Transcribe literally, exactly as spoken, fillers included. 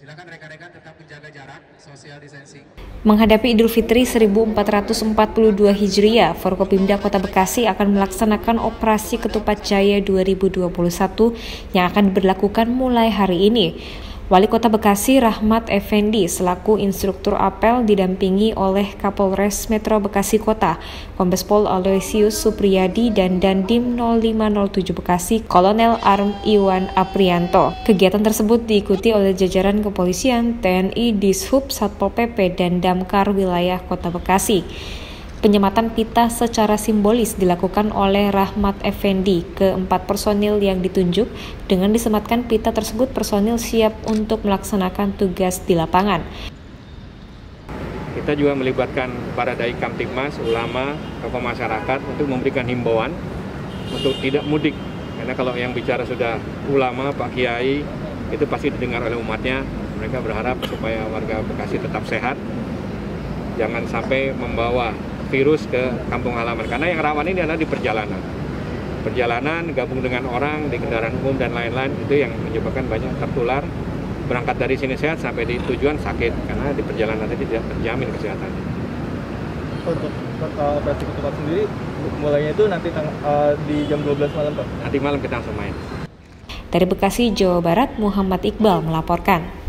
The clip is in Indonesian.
Silakan rekan-rekan tetap menjaga jarak, social distancing. Menghadapi Idul Fitri seribu empat ratus empat puluh dua Hijriah, Forkopimda Kota Bekasi akan melaksanakan operasi Ketupat Jaya dua ribu dua puluh satu yang akan diberlakukan mulai hari ini. Wali Kota Bekasi Rahmat Effendi selaku instruktur apel didampingi oleh Kapolres Metro Bekasi Kota, Kombes Pol Aloysius Supriyadi dan Dandim nol lima nol tujuh Bekasi, Kolonel Arm Iwan Aprianto. Kegiatan tersebut diikuti oleh jajaran kepolisian, T N I, Dishub, Satpol P P, dan Damkar wilayah Kota Bekasi. Penyematan pita secara simbolis dilakukan oleh Rahmat Effendi ke empat personil yang ditunjuk. Dengan disematkan pita tersebut, personil siap untuk melaksanakan tugas di lapangan. Kita juga melibatkan para dai kamtibmas, ulama, tokoh masyarakat untuk memberikan himbauan untuk tidak mudik. Karena kalau yang bicara sudah ulama, Pak Kiai, itu pasti didengar oleh umatnya. Mereka berharap supaya warga Bekasi tetap sehat, jangan sampai membawa virus ke kampung halaman, karena yang rawan ini adalah di perjalanan perjalanan gabung dengan orang di kendaraan umum dan lain-lain, itu yang menyebabkan banyak tertular, berangkat dari sini sehat sampai di tujuan sakit, karena di perjalanan tadi tidak terjamin kesehatannya. Untuk uh, operasi ketupat sendiri mulainya itu nanti uh, di jam dua belas malam, Pak? Nanti malam kita langsung main. Dari Bekasi, Jawa Barat, Muhammad Iqbal melaporkan.